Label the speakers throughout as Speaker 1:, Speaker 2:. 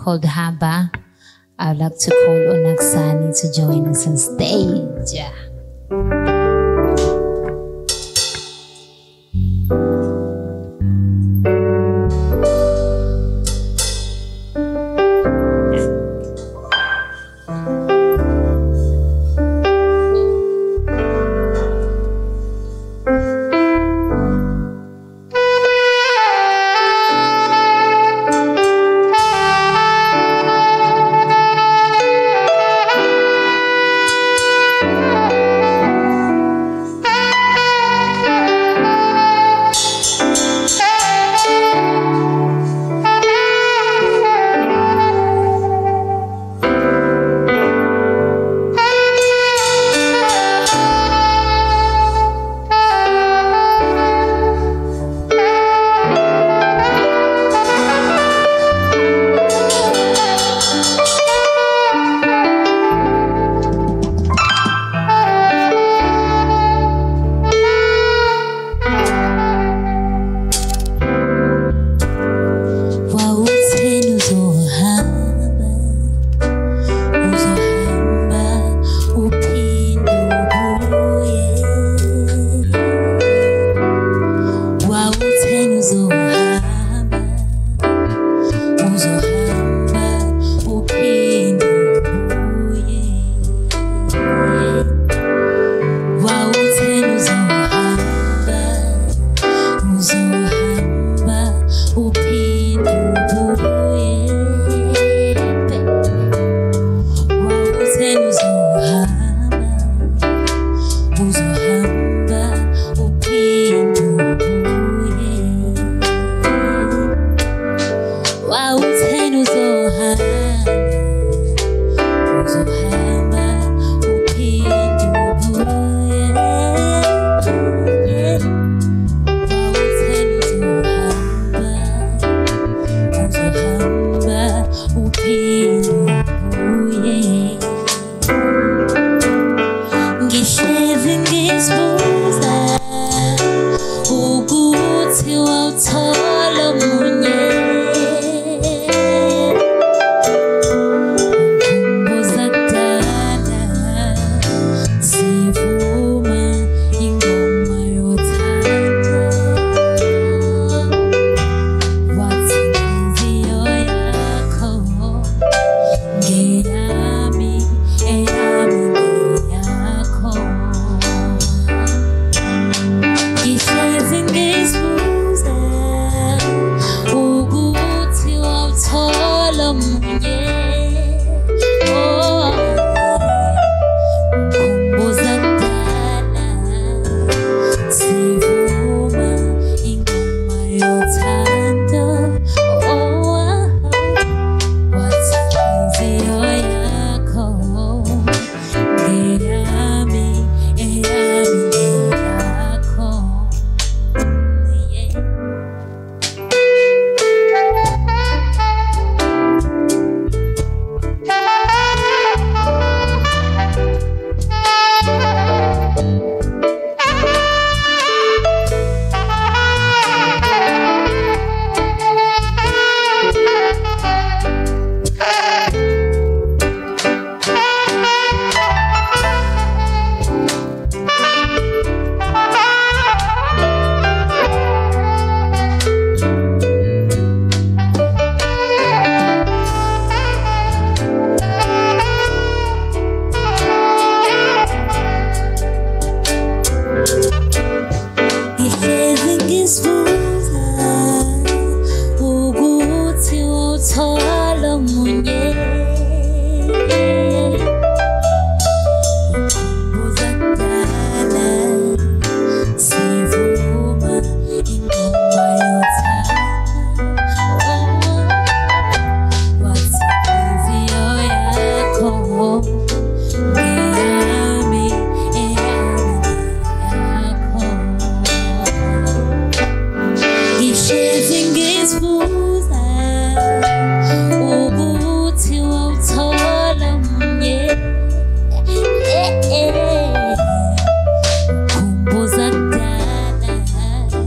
Speaker 1: called Haba. I'd like to call Onaksani to join us on stage.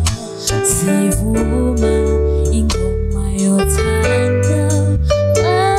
Speaker 2: Sivuma ingoma yothando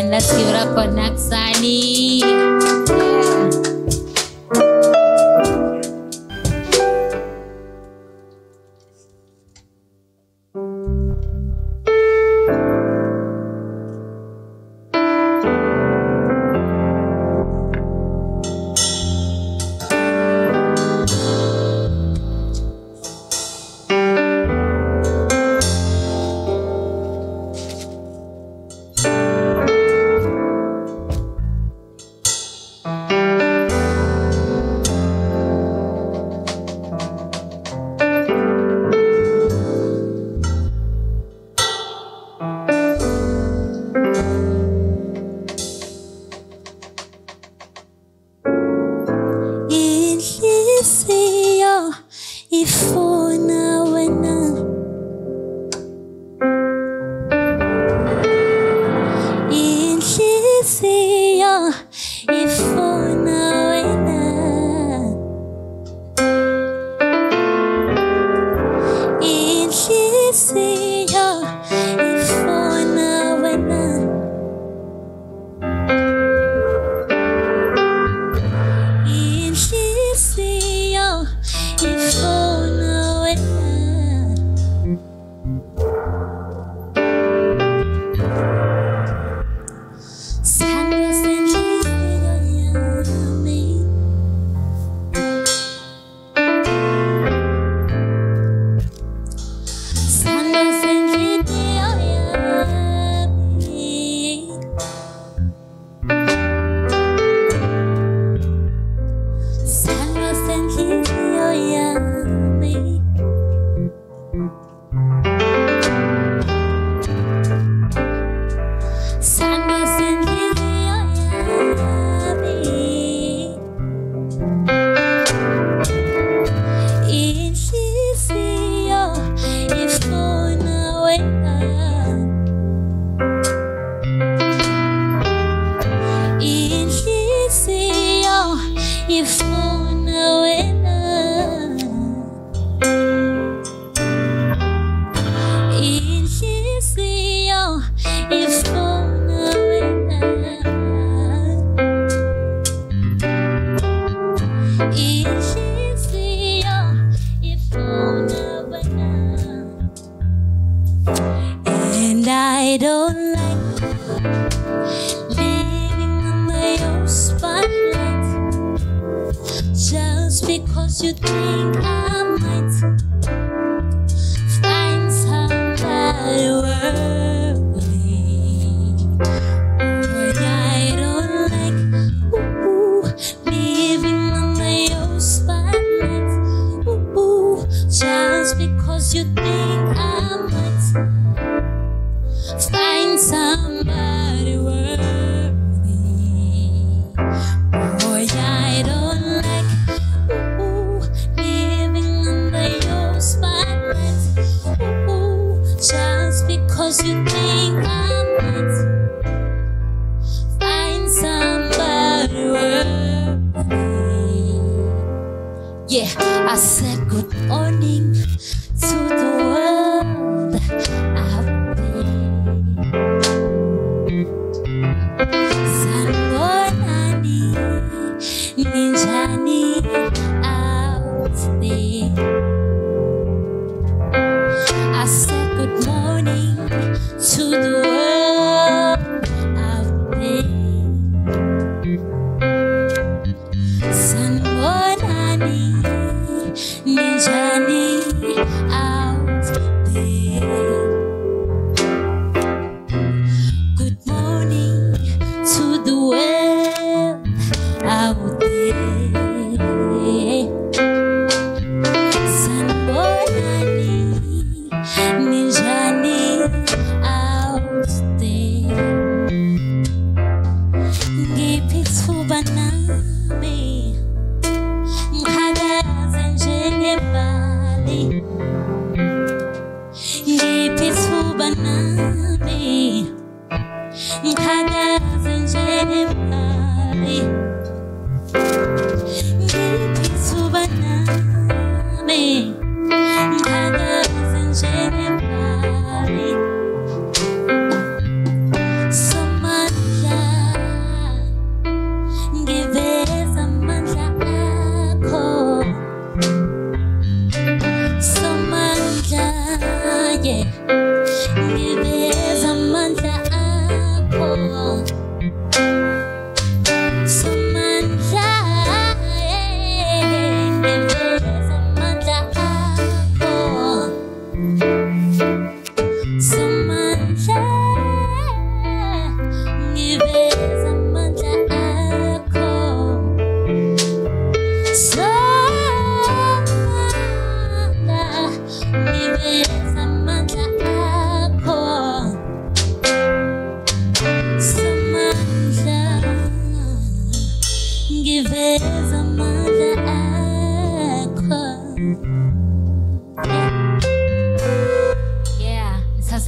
Speaker 1: and let's give it up for Naxani.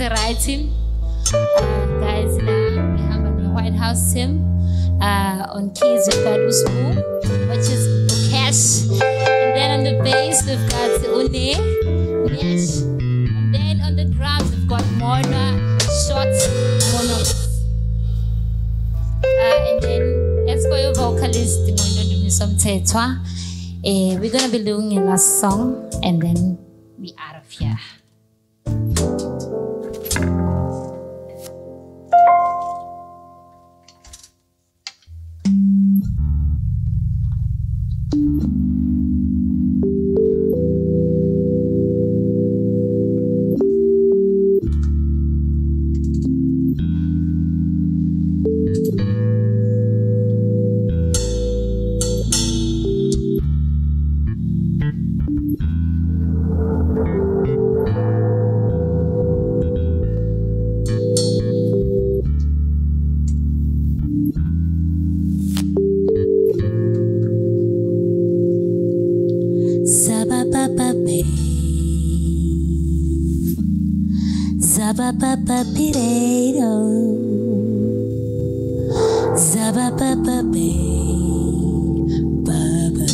Speaker 1: the right team. Guys, now we have on the White House team. On keys we've got Usbu, which is Bukesh. And then on the bass we've got Une, Nesh. And then on the drums we've got Morna, Short, Mono. And then as for your vocalist, we're gonna be doing a last song and then we out of here.
Speaker 2: Zabapapapirero, zabapapape, baba,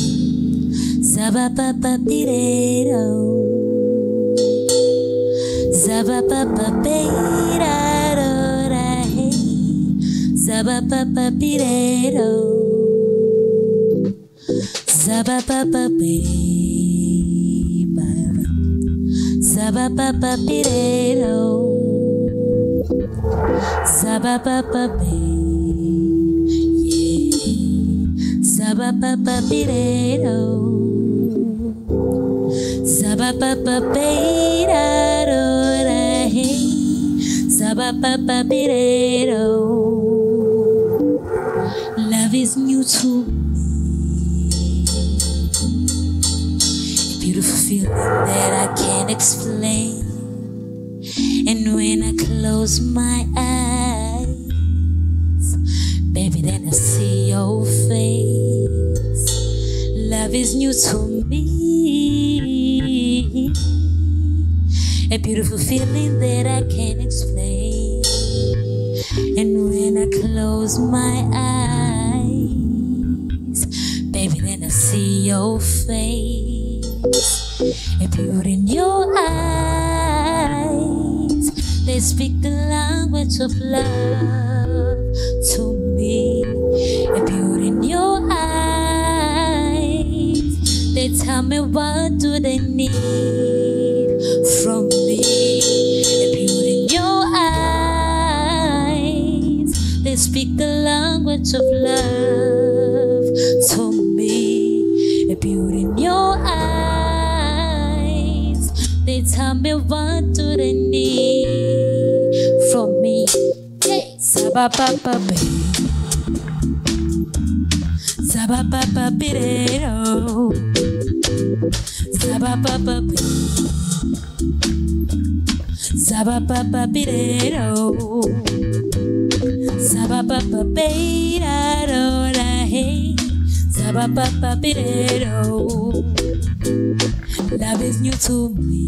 Speaker 2: zabapapapirero, zabapapapirero, hey, zabapapapirero, zabapapape, baba, zabapapapirero. Zabapapape, yeah. Zabapapapirero, zabapapapirero, hey. Zabapapapirero. Love is new to me, a beautiful feeling that I can't explain. And when I close my eyes, baby, then I see your face. Love is new to me, a beautiful feeling that I can't explain. And when I close my eyes, baby, then I see your face. A beauty in your eyes, they speak the language of love to me. A beauty in your eyes, they tell me what do they need from me. A beauty in your eyes, they speak the language of love to me. A beauty in your eyes, they tell me what do they need from me. Hey, Zabapapa, Zabapapapirero, Zabapapa, Zabapapapirero, Zabapapapirero, hey, Zabapapapirero. Love is new to me,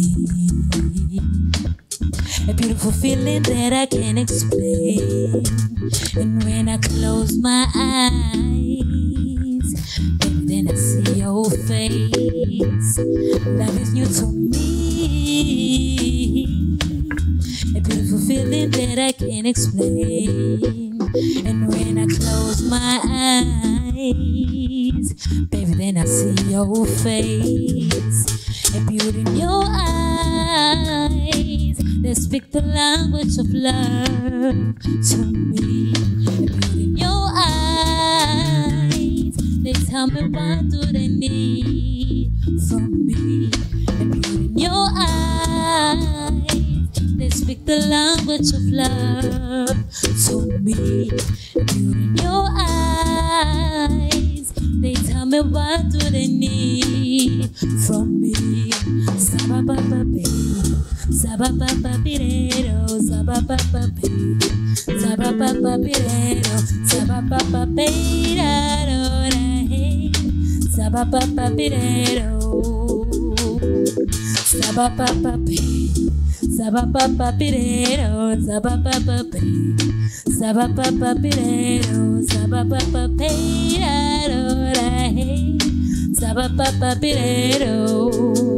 Speaker 2: a beautiful feeling that I can't explain. And when I close my eyes, baby, then I see your face. Love is new to me, a beautiful feeling that I can't explain. And when I close my eyes, baby, then I see your face. A beauty in your eyes, they speak the language of love to me. A beauty in your eyes, they tell me what do they need from me. A beauty in your eyes, they speak the language of love to me. A beauty in your eyes, they tell me what do they need from me. Zabapapape, zabapapapirero, zabapapape, zabapapapirero, zabapapapirero, hey, zabapapapirero, zabapapape, Sabapapapirero, sabapapapirero, sabapapapirero, sabapapapirero, sabapapapirero.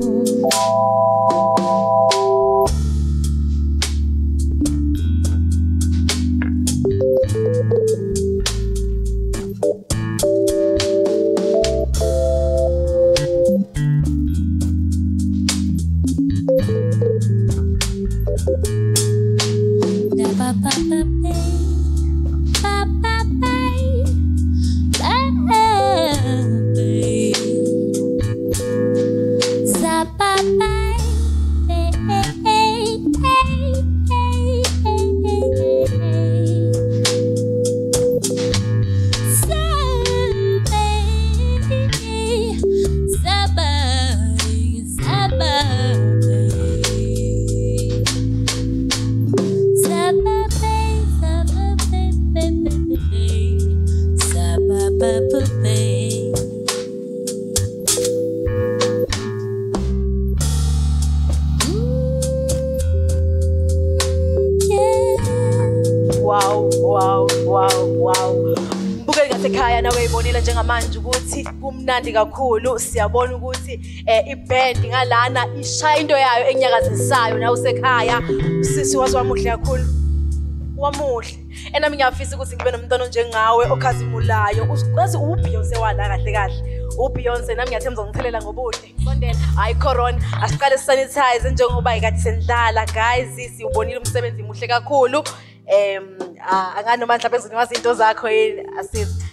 Speaker 3: Njengamanje ukuthi kumnandi kakhulu siyabona ukuthi iband ngalana ishaya into yayo enyakazisayo nawe usekhaya sisi wamuhle kakhulu wamuhle nami ngiyafisa ukuthi ngibe nomntwana njengawe okhazimulayo ukwazi uBeyoncé wala kahle uBeyoncé nami ngiyathemba ngizongithelela ngobuhle sondela hayi corona asiqale sanitize njengoba ikade sendlala guys siubonile umsebenzi muhle kakhulu angani noma mhlawumbe ngiziniwazi into zakho yini asizi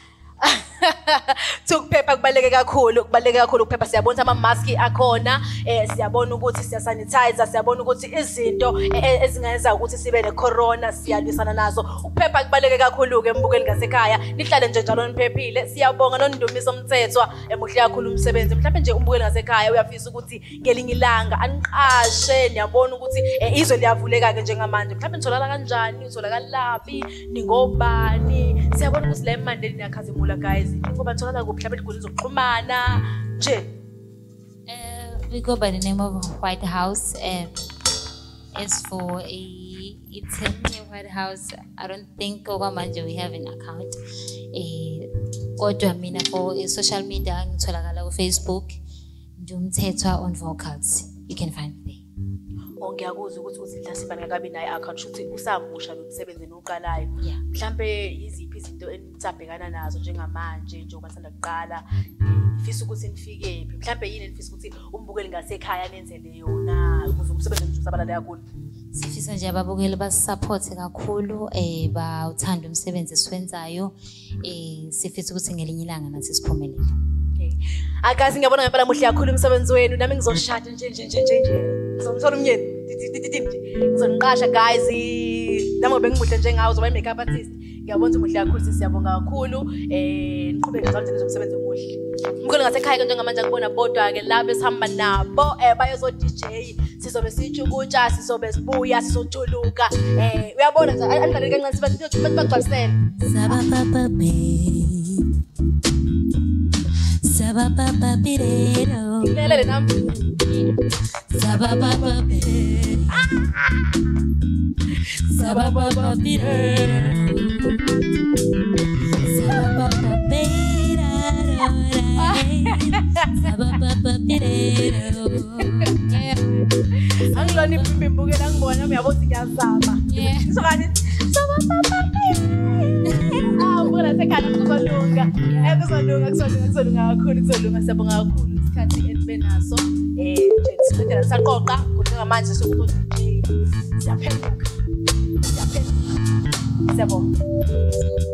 Speaker 3: Ukuphepha kubaleke kakhulu ukuphepha siyabona ama mask akhona siyabona ukuthi siya sanitize siyabona ukuthi izinto ezingenza ukuthi sibe ne corona siyalwisana nazo ukuphepha kubaleke kakhulu ke mbukeli ngasekhaya nihlale nje njalo niphephile siyabonga noNdumiso Mthethwa emuhle kakhulu umsebenzi mhlawumbe nje umbukeli ngasekhaya uyafisa ukuthi ngelinye ilanga aniqashe niyabona ukuthi izwe liyavuleka ke njengamanje mhlawumbe nitholakala kanjani utholakala laphi ningobani siyabona ukuthi la emandeni niyakhazimula guys ngoba nitholakala kuphi mhlawumbe inkundla zokuxhumana nje
Speaker 1: we go by the name of White House as for it's White House I don't think okwamanje we have an account kodwa mina for social media ngitholakala ku Facebook Ndumthethwa on vocals you can find me there.
Speaker 3: Ngiyakuzwa ukuthi uZidla Sibani akabi naye account shothi usamusha lo msebenzi noqalayo mhlambe iziphi izinto enisabhekana nazo njengamanje njengoba sanda kuqala ifisa ukuthi nifike phi mhlambe yini nifisa ukuthi umbukeli ngasekhaya nenzele yona ukuze umsebenzi usabalale kakhulu
Speaker 1: sifisa nje ababukeli basisupport kakhulu bawuthanda umsebenzi esiwenzayo sifisa ukuthi ngelinye ilanga nathi siphumelele.
Speaker 3: Akazi ngiyabona ngempela muhle kakhulu umsebenzi wenu nami ngizoshada nje ngizomthola umyeni ngizoniqasha guys nami ngobe ngimuhle njengawe uzoba i-makeup artist ngiyabona umuhle kakhulu siyabonga kakhulu niqhubeke njalo nomsebenzi omuhle umkhulu ngasekhaya njengamanje akubona bodwa ke labo esihamba nabo bayezo DJ sizobe sijukutsha sizobe sibuya sizojuluka uyabona nje andlaleke kancane sibe bagcwalisela
Speaker 2: Sabapapapirero,
Speaker 3: lele nami
Speaker 2: sabapapapirero, sabapapapirero, sabapapapirero.
Speaker 3: Angiloni imbukela ngibona uyabona ngiyazama isokani ubona sekhaya kuzolunga kuzolunga kakhulu siyabonga kakhulu isikhathi enibe naso nje siqedela saqoqa njengamanje sokuthi siyaphenduka siyabonga